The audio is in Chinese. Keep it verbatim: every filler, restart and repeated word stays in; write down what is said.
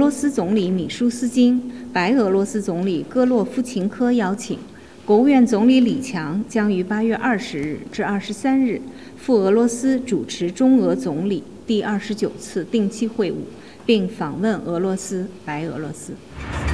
罗斯总理米舒斯金、白俄罗斯总理戈洛夫琴科邀请，国务院总理李强将于八月二十日至二十三日赴俄罗斯主持中俄总理第二十九次定期会晤，并访问俄罗斯、白俄罗斯。